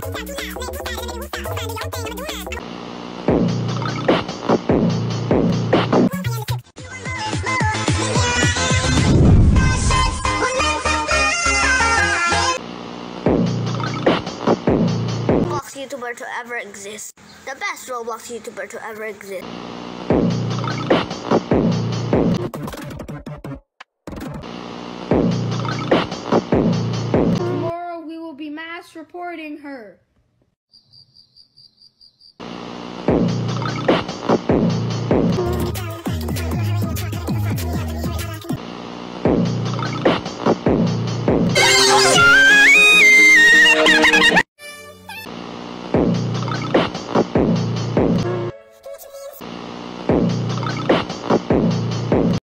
YouTuber to ever exist. The best Roblox YouTuber to ever exist. Tomorrow we will be mass reporting her.